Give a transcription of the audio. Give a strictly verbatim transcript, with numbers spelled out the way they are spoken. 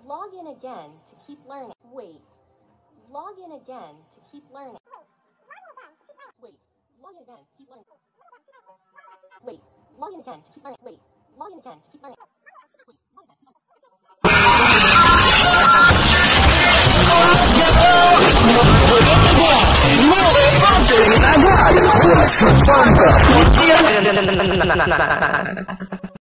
Log in again to keep learning. Wait. Log in again to keep learning. Wait. Log in again to keep learning. Wait. Log in again to keep learning. Wait. Log in again to keep learning. Wait. Log in again. Agora,